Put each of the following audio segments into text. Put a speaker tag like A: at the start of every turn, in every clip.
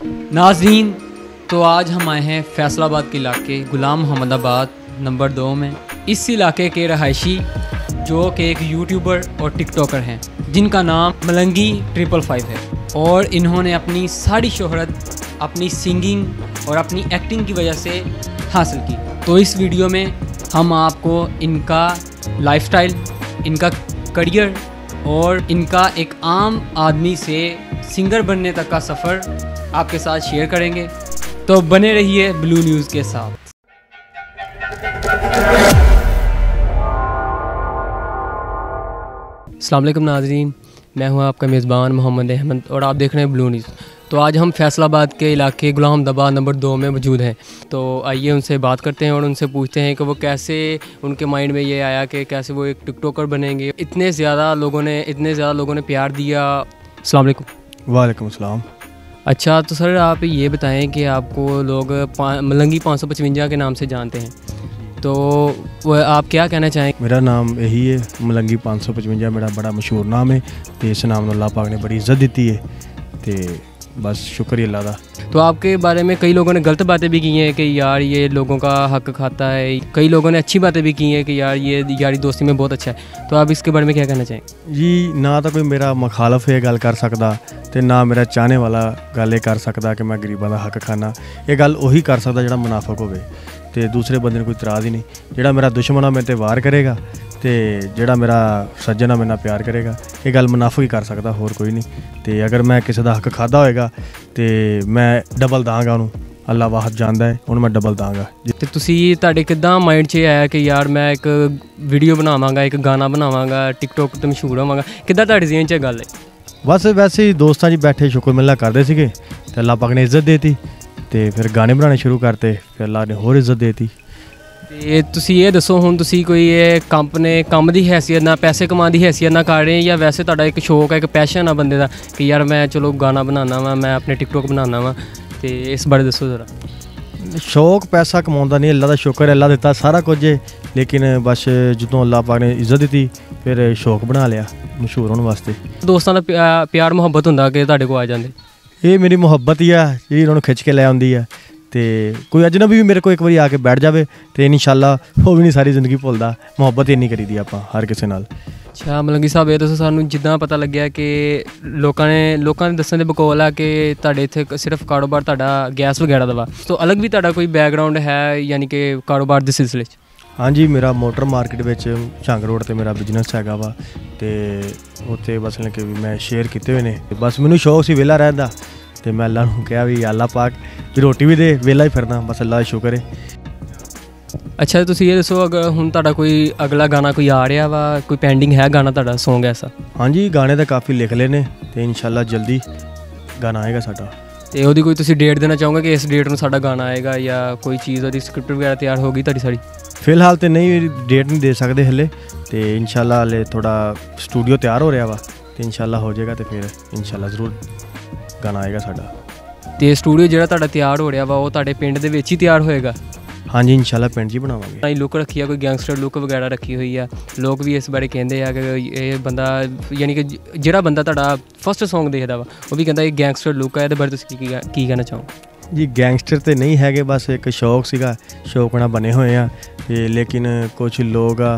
A: नाज़रीन, तो आज हम आए हैं फैसलाबाद के इलाके गुलाम मोहम्मदाबाद नंबर 2 में। इस इलाके के रहायशी जो कि एक यूट्यूबर और टिकटॉकर हैं जिनका नाम मलंगी 555 है, और इन्होंने अपनी सारी शोहरत अपनी सिंगिंग और अपनी एक्टिंग की वजह से हासिल की। तो इस वीडियो में हम आपको इनका लाइफस्टाइल, इनका करियर और इनका एक आम आदमी से सिंगर बनने तक का सफ़र आपके साथ शेयर करेंगे। तो बने रहिए ब्लू न्यूज़ के साथ। अस्सलाम वालेकुम नाज़रीन, मैं हूं आपका मेज़बान मोहम्मद अहमद और आप देख रहे हैं ब्लू न्यूज़। तो आज हम फैसलाबाद के इलाके गुलाम मोहम्मदाबाद नंबर 2 में मौजूद हैं। तो आइए उनसे बात करते हैं और उनसे पूछते हैं कि वो कैसे उनके माइंड में ये आया कि कैसे वो एक टिकटॉकर बनेंगे। इतने ज़्यादा लोगों ने प्यार दिया। अस्सलाम वालेकुम।
B: वालेकुम अस्सलाम।
A: अच्छा, तो सर आप ये बताएं कि आपको लोग मलंगी 555 के नाम से जानते हैं, तो वो आप क्या कहना चाहें?
B: मेरा नाम यही है, मलंगी 555 मेरा बड़ा मशहूर नाम है। तो इस नाम अल्लाह पाक ने बड़ी इज्जत दी है, तो बस शुक्रिया अल्लाह दा।
A: तो आपके बारे में कई लोगों ने गलत बातें भी की हैं कि यार ये लोगों का हक खाता है, कई लोगों ने अच्छी बातें भी की हैं कि यार ये यारी दोस्ती में बहुत अच्छा है। तो आप इसके बारे में क्या कहना चाहें?
B: जी, ना तो कोई मेरा मुखालफ है गल कर सकता, तो ना मेरा चाहने वाला गल कर सकता कि मैं गरीबों का हक खाना। ये गल उही कर सकता जो मुनाफक हो, तो दूसरे बंदे ने कोई इतराज़ ही नहीं। जोड़ा मेरा दुश्मन आ मेरे ते वार करेगा, तो जोड़ा मेरा सज्जन आ मेरे नाल प्यार करेगा। ये गल मुनाफक ही कर सकता, होर कोई नहीं। तो अगर मैं किसी का हक खादा होएगा तो मैं डबल दाँगा उन्होंने, अल्लाह वाहद जानता है, उन्होंने मैं डबल दाँगा।
A: तो तुसी तुहाडे किद्दां माइंड 'च आया कि यार मैं एक वीडियो बनावांगा, एक गाना बनावांगा, टिकटॉक ते मशहूर होवांगा? किद्दां तुहाडे ज़हन 'च गल है?
B: बस वैसे ही दोस्तां जी बैठे शुक्र मिलना करते थे, तो अल्लाह पाक ने इज्जत देती, तो फिर गाने बनाने शुरू करते, फिर अल्लाह ने होर इज्जत देती।
A: ते तुसी ये दसो हुण तुसी कोई कम दी हैसियत ना पैसे कमाने दी हैसियत ना कर रहे, या वैसे तुहाडा एक शौक है, एक पैशन है बंदे दा कि यार मैं चलो गाना बनाना वा, मैं अपने टिकटॉक बनाना वा? तो इस बारे दसो जरा।
B: शौक पैसा कमाउंदा नहीं, अल्लाह दा शुक्र है, अल्लाह दिता सारा कुछ है। लेकिन बस जो अल्लाह पाक ने इज्जत दी, फिर शौक बना लिया मशहूर होने वास्ते।
A: दोस्तां दा प्यार मुहब्बत हुंदा कि तुहाडे कोल आ जांदे?
B: ये मेरी मुहब्बत ही है जी, उन्होंने खिंच के लै आउंदी है। तो कोई अजनबी भी मेरे को एक बार आके बैठ जाए तो इंशाल्लाह वो भी नहीं सारी जिंदगी भुलदा। मुहब्बत इन्नी करी दी आपां हर किसी नाल।
A: अच्छा मलंगी साहब, ये दसो सानूं जिद्दां पता लग्या कि लोकां ने दस्सण दे बकौल है कि तुहाडे इत्थे सिर्फ कारोबार तुहाडा गैस वगैरह दा वा, तो अलग भी तुहाडा कोई बैकग्राउंड है यानी कि कारोबार दे सिलसिले च?
B: हाँ जी, मेरा मोटर मार्केट में झंग रोड पर मेरा बिजनेस हैगा वा, तो उत्थे बस कि मैं शेयर किए हुए ने। बस मैनू शौक सी वेला रहन दा, तो मैं अल्लाह नूं कहा भी अल्लाह पाक भी रोटी भी दे, वेला ही फिरना, बस अल्लाह दा शुक्र है।
A: अच्छा, तुसीं ये दसो अगर हुण तुहाडा कोई अगला गाना कोई आ रहा वा, कोई पेंडिंग है गाना तुहाडा सॉन्ग ऐसा?
B: हाँ जी, गाने तो काफ़ी लिख ले ने, तो इंशाल्लाह जल्दी गाना आएगा साडा।
A: तो ਉਹਦੀ कोई तुसीं डेट देना चाहोगे कि इस डेट में साडा गाना आएगा, या कोई चीज़ ਉਹਦੀ स्क्रिप्ट वगैरह तैयार होगी तुहाडी सारी?
B: फिलहाल तो नहीं, डेट नहीं दे सकते हले, तो इंशाल्लाह हले थोड़ा स्टूडियो तैयार हो रहा वा, तो इंशाल्लाह हो जाएगा, तो फिर इंशाल्लाह ज़रूर गाना आएगा साडा।
A: तो स्टूडियो जो तुहाडा तैयार हो रहा वा वो तुहाडे पिंड दे विच ही तैयार होएगा?
B: हाँ जी, इंशाल्लाह पिंड जी बनावांगे।
A: लुक रखी है, कोई गैंगस्टर लुक वगैरह रखी हुई है, लोग भी इस बारे कहते हैं कि ये बंदा यानी कि जो बंदा तुहाडा फर्स्ट सॉन्ग देखदा वा वो भी कहता है गैंगस्टर लुक है, बारे तुसीं की कहना चाहो?
B: जी, गैंगस्टर तो नहीं है, बस एक शौक सीगा, शौक नाल बने हुए हैं। लेकिन कुछ लोग आ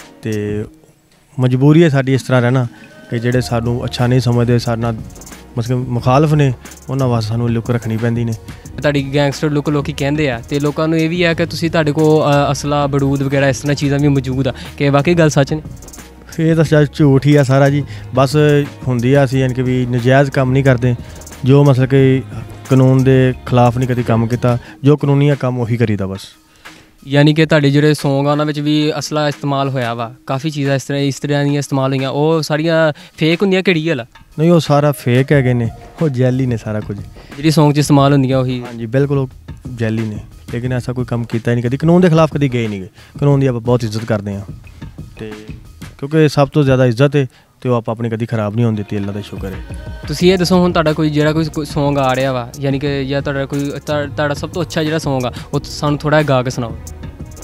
B: तो मजबूरी है साडी इस तरह रहना कि जेडे सानू अच्छा नहीं समझते, साडे नाल मतलब मुखालफ ने, उन्हां वास्ते सानू लुक रखनी पैंदी ने।
A: तुहाडी गैंगस्टर लुक लोग कहते हैं, तो लोगों को यह भी है कि तुसीं तुहाडे कोल असला बरूद वगैरह इस तरह चीज़ां भी मौजूद आ, कि वाकई गल सच ने?
B: ये तो झूठ ही है सारा जी, बस हुंदी आ असीं यानी कि भी नजायज़ काम नहीं करते, जो मतलब कि कानून के खिलाफ नहीं कभी काम किया, जो कानूनी काम उही करीदा बस।
A: यानी कि तुहाडे जिहड़े सॉन्ग आ उन्हां विच भी असला इस्तेमाल होया वा, काफ़ी चीज़ां इस तरह दियां इस्तेमाल होईयां, वो सारियां फेक हुंदियां कि रियल आ?
B: नहीं, वो सारा फेक है ने, वो जैली ने सारा कुछ,
A: जिहड़ी सॉन्ग च इस्तेमाल हुंदियां वही?
B: हाँ जी, बिल्कुल जैली ने, लेकिन ऐसा कोई काम किया ही नहीं कभी, कानून के खिलाफ कभी गए नहीं गए। कानून की आप बहुत इज्जत करते हैं, तो क्योंकि सब तो ज़्यादा इज्जत है, तो आप अपनी कभी खराब नहीं होने देती, अल्लाह का शुक्र है।
A: तुसीं ये दसो हुण तुहाडा कोई जिहड़ा कोई सॉन्ग आ रहा वा, यानी कि या तुहाडा सब तो अच्छा जिहड़ा सॉन्ग आ वो सानूं थोड़ा गा के सुनाओ।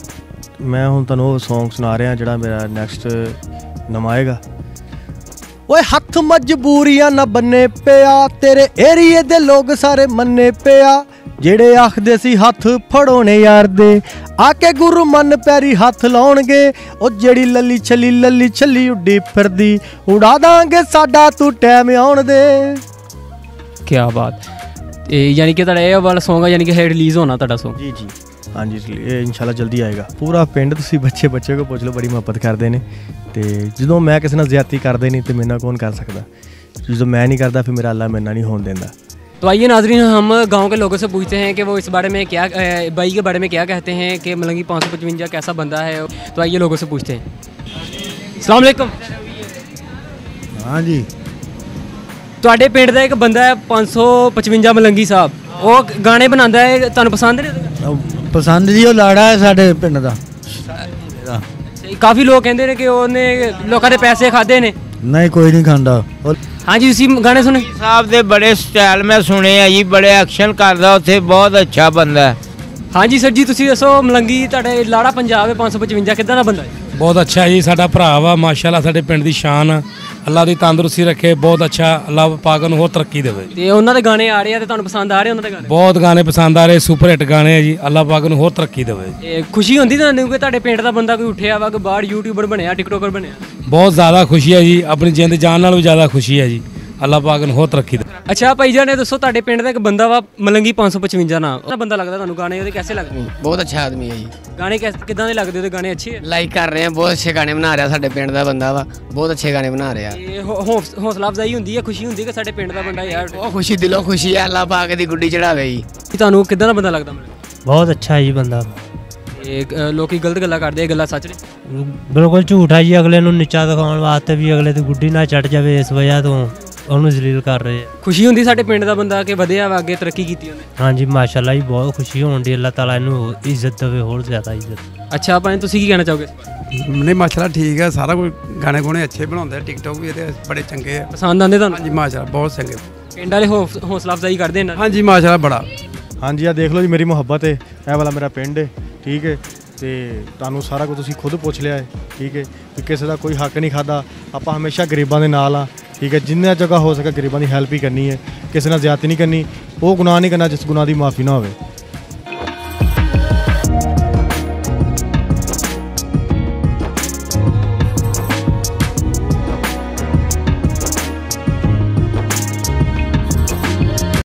B: मैं हुण तुहानूं वो सॉन्ग सुना रहा जिहड़ा मेरा नैक्सट नवां आएगा। ओए हथ मजबूरियां ना बन्ने पिया तेरे एरिए दे लोग सारे मन्ने पिया जेड़े आखदे सी हथ फड़ो ने यार दे आके गुरु मन पैरी हथ लाउणगे ओ जेड़ी लली छली उड्डी फिरदी उड़ा दांगे साडा तू टैम आउण दे।
A: क्या बात। यानी कि तुहाडा ये वाला सॉन्ग है यानी कि रिलीज़ होना तुहाडा सॉन्ग?
B: जी हाँ जी ये इंशाल्लाह जल्दी आएगा। पूरा पिंड तुसीं बच्चे को पुछ लो बड़ी मुहब्बत करते हैं तो जो मैं किसी नाल ज़्यादती करते नहीं तो मेरे नाल कौन कर सकता, जो मैं नहीं करता फिर मेरा अल्लाह मेरे नाल नहीं होने देता।
A: तो आइए नाज़रीन हम गांव के लोगों से पूछते हैं कि वो इस बारे में क्या भाई के बारे में क्या कहते हैं कि मलंगी 555 कैसा बंदा है। तो आइए लोगों से पूछते हैं। अस्सलाम वालेकुम।
C: हाँ जी
A: ਤੁਹਾਡੇ ਪਿੰਡ ਦਾ ਇੱਕ ਬੰਦਾ ਹੈ 555 ਮਲੰਗੀ ਸਾਹਿਬ, ਉਹ ਗਾਣੇ ਬਣਾਉਂਦਾ ਹੈ, ਤੁਹਾਨੂੰ ਪਸੰਦ ਨੇ?
C: ਪਸੰਦ ਜੀ ਉਹ ਲਾੜਾ ਹੈ ਸਾਡੇ ਪਿੰਡ ਦਾ।
A: ਕਾਫੀ ਲੋਕ ਕਹਿੰਦੇ ਨੇ ਕਿ ਉਹਨੇ ਲੋਕਾਂ ਦੇ ਪੈਸੇ ਖਾਦੇ ਨੇ।
C: ਨਹੀਂ ਕੋਈ ਨਹੀਂ ਖਾਂਦਾ।
A: ਹਾਂਜੀ ਤੁਸੀਂ ਗਾਣੇ ਸੁਣੇ?
D: ਸਾਹਿਬ ਦੇ ਬੜੇ ਸਟਾਈਲ ਮੈਂ ਸੁਣੇ ਆ ਜੀ, ਬੜੇ ਐਕਸ਼ਨ ਕਰਦਾ ਉੱਥੇ, ਬਹੁਤ ਅੱਛਾ ਬੰਦਾ ਹੈ।
A: ਹਾਂਜੀ ਸਰ ਜੀ ਤੁਸੀਂ ਦੱਸੋ ਮਲੰਗੀ ਤੁਹਾਡੇ ਲਾੜਾ ਪੰਜਾਬ ਹੈ 555 ਕਿੱਦਾਂ ਦਾ ਬੰਦਾ ਹੈ?
E: ਬਹੁਤ ਅੱਛਾ ਜੀ, ਸਾਡਾ ਭਰਾ ਵਾ ਮਾਸ਼ਾਅੱਲਾ, ਸਾਡੇ ਪਿੰਡ ਦੀ ਸ਼ਾਨ ਆ। ਅੱਲਾ ਦੀ ਤੰਦਰੁਸਤੀ ਰੱਖੇ, ਬਹੁਤ ਅੱਛਾ, ਅੱਲਾ ਪਾਕ ਨੂੰ ਹੋਰ ਤਰੱਕੀ ਦੇਵੇ।
A: ਤੇ ਉਹਨਾਂ ਦੇ ਗਾਣੇ ਆ ਰਹੇ ਆ ਤੇ ਤੁਹਾਨੂੰ ਪਸੰਦ ਆ ਰਹੇ ਉਹਨਾਂ ਦੇ ਗਾਣੇ?
E: ਬਹੁਤ ਗਾਣੇ ਪਸੰਦ ਆ ਰਹੇ, ਸੁਪਰ ਹਿੱਟ ਗਾਣੇ ਆ ਜੀ, ਅੱਲਾ ਪਾਕ ਨੂੰ ਹੋਰ ਤਰੱਕੀ ਦੇਵੇ।
A: ਤੇ ਖੁਸ਼ੀ ਹੁੰਦੀ ਤੁਹਾਨੂੰ ਕਿ ਤੁਹਾਡੇ ਪਿੰਡ ਦਾ ਬੰਦਾ ਕੋਈ ਉੱਠਿਆ ਵਾ, ਕੋਈ ਬਾਹਰ ਯੂਟਿਊਬਰ ਬਣਿਆ, ਟਿਕਟੋਕਰ ਬਣਿਆ?
E: ਬਹੁਤ ਜ਼ਿਆਦਾ ਖੁਸ਼ੀ ਹੈ ਜੀ, ਆਪਣੀ ਜਿੰਦ ਜਾਨ ਨਾਲੋਂ ਵੀ ਜ਼ਿਆਦਾ ਖੁਸ਼ੀ ਹੈ ਜੀ, ਅੱਲਾ ਪਾਕ ਨੂੰ ਹੋਰ ਤਰੱਕੀ ਦੇਵੇ।
A: ਅੱਛਾ ਭਾਈ ਜਾਨ, ਦੱਸੋ ਤੁਹਾਡੇ ਪਿੰਡ ਦਾ ਇੱਕ ਬੰਦਾ ਵਾ ਮਲੰਗੀ 555 ਨਾਮ, ਉਹਦਾ ਬੰਦਾ ਲੱਗਦਾ ਤੁਹਾਨੂੰ? ਗਾਣੇ ਉਹਦੇ कैसे लगते हैं?
F: बहुत अच्छा आदमी है जी।
A: ਗਾਣੇ ਕਿੱਦਾਂ ਦੇ ਲੱਗਦੇ ਉਹਦੇ ਗਾਣੇ? ਅੱਛੇ ਹੈ?
F: लाइक कर रहे हैं, बहुत अच्छे गाने बना रहा ਸਾਡੇ ਪਿੰਡ ਦਾ ਬੰਦਾ ਵਾ, ਬਹੁਤ ਅੱਛੇ ਗਾਣੇ ਬਣਾ ਰਿਹਾ।
A: ਇਹ ਹੌਸਲਾ ਅਫਜ਼ਾਈ ਹੁੰਦੀ ਹੈ, ਖੁਸ਼ੀ ਹੁੰਦੀ ਹੈ ਕਿ ਸਾਡੇ ਪਿੰਡ ਦਾ ਬੰਦਾ ਯਾਰ।
F: ਉਹ ਖੁਸ਼ੀ ਦਿਲੋਂ ਖੁਸ਼ੀ ਹੈ, ਅੱਲਾਹ ਪਾਕ ਦੀ ਗੁੱਡੀ ਚੜਾਵੇ ਜੀ।
A: ਤੁਹਾਨੂੰ ਕਿੱਦਾਂ ਦਾ ਬੰਦਾ ਲੱਗਦਾ?
G: ਬਹੁਤ ਅੱਛਾ ਜੀ ਬੰਦਾ।
A: ਇਹ ਲੋਕੀ ਗਲਤ ਗੱਲਾਂ ਕਰਦੇ, ਇਹ ਗੱਲਾਂ ਸੱਚ ਨੇ?
G: ਬਿਲਕੁਲ ਝੂਠ ਹੈ ਜੀ, ਅਗਲੇ ਨੂੰ ਨੀਚਾ ਦਿਖਾਉਣ ਵਾਸਤੇ ਵੀ ਅਗਲੇ ਤੇ ਗੁੱਡੀ ਨਾ ਚੜ ਜਾਵੇ ਇਸ ਵਜ੍ਹਾ ਤੋਂ ਉਹਨੂੰ ਜ਼ਲੀਲ ਕਰ ਰਹੇ ਆ।
A: ਖੁਸ਼ੀ ਹੁੰਦੀ ਸਾਡੇ ਪਿੰਡ ਦਾ ਬੰਦਾ ਕਿ ਵਧਿਆ ਵਾ, ਅੱਗੇ ਤਰੱਕੀ ਕੀਤੀ ਉਹਨੇ?
G: ਹਾਂਜੀ ਮਾਸ਼ਾਅੱਲਾ ਜੀ, ਬਹੁਤ ਖੁਸ਼ੀ ਹੋਣ ਦੀ, ਅੱਲਾਹ ਤਾਲਾ ਇਹਨੂੰ ਇੱਜ਼ਤ ਦੇਵੇ, ਹੋਰ ਜ਼ਿਆਦਾ ਇੱਜ਼ਤ।
A: ਅੱਛਾ ਭਾਈ ਤੁਸੀਂ ਕੀ ਕਹਿਣਾ ਚਾਹੋਗੇ?
H: नहीं माशाल्लाह ठीक है, सारा कुछ गाने गुने अच्छे बनाते हैं, टिकटॉक भी ये बड़े चंगे है।
A: ਪਸੰਦ ਆਉਂਦੇ ਤੁਹਾਨੂੰ?
H: हाँ जी माशाल्लाह बहुत चंगे।
A: ਪਿੰਡ ਵਾਲੇ ਹੌਸਲਾ ਅਫਜ਼ਾਈ ਕਰਦੇ ਨੇ?
H: हाँ जी माशाल्लाह बड़ा।
B: हाँ जी आ देख लो जी मेरी मुहब्बत है, यह वाला मेरा पिंड है, ठीक है। तो ਤੁਹਾਨੂੰ ਸਾਰਾ ਕੁਝ ਤੁਸੀਂ ਖੁਦ ਪੁੱਛ ਲਿਆ ਹੈ, ਠੀਕ ਹੈ, ਕਿ ਕਿਸੇ ਦਾ ਕੋਈ ਹੱਕ ਨਹੀਂ ਖਾਦਾ। ਆਪਾਂ ਹਮੇਸ਼ਾ ਗਰੀਬਾਂ ਦੇ ਨਾਲ ਆ, ਠੀਕ ਹੈ, ਜਿੰਨਾ ਜਗ੍ਹਾ ਹੋ ਸਕੇ ਗਰੀਬਾਂ ਦੀ ਹੈਲਪ ਹੀ ਕਰਨੀ ਹੈ, ਕਿਸੇ ਨਾਲ ਜ਼ਿਆਦਤੀ ਨਹੀਂ ਕਰਨੀ, ਉਹ ਗੁਨਾਹ ਨਹੀਂ ਕਰਨਾ ਜਿਸ ਗੁਨਾਹ ਦੀ ਮਾਫੀ ਨਾ ਹੋਵੇ।